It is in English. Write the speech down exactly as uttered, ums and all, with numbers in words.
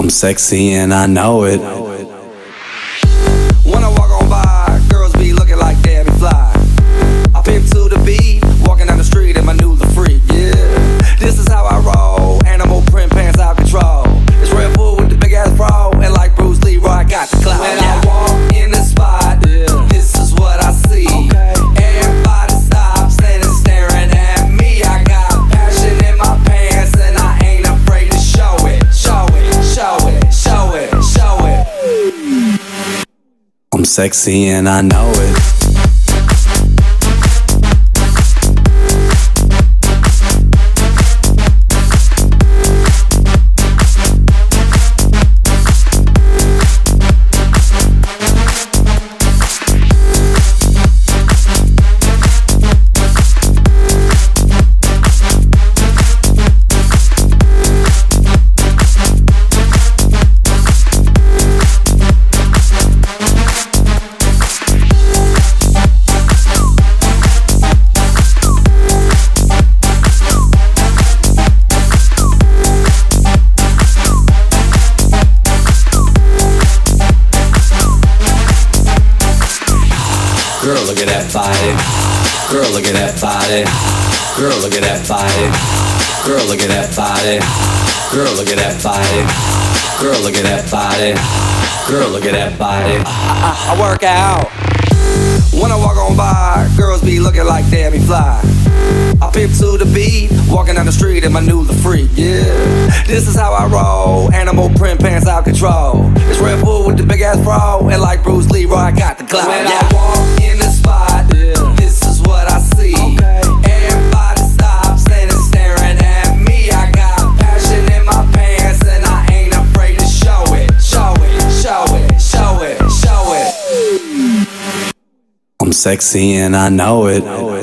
I'm sexy and I know it. When I walk on by, girls be looking like Debbie Fly. I pimp to the beat, walking down the street in my new the freak, yeah. This is how I roll, animal print pants out control. It's Red Bull with the big ass bra, and like Bruce Lee, I got the clout. When I walk in the spot, yeah, this is what I see. Okay. Everybody stops standing staring at me. I got passion in my pants and I ain't afraid to show it. Show it, show it, show it, show it. I'm sexy and I know it. Girl, look at that body. Girl, look at that body. Girl, look at that body. Girl, look at that body. Girl, look at that body. Girl, look at that body. Girl, look at that body. I, I, I work out. When I walk on by, girls be looking like Debbie Fly. I pimp to the beat, walking down the street in my new the freak, yeah. This is how I roll, animal print pants out control. It's Red Bull with the big ass bra, and like Bruce Lee, I got the clout. When yeah. I walk in the spot, yeah, this is what I see. Okay. Everybody stops standing staring at me. I got passion in my pants and I ain't afraid to show it. Show it, show it, show it, show it. I'm sexy and I know it.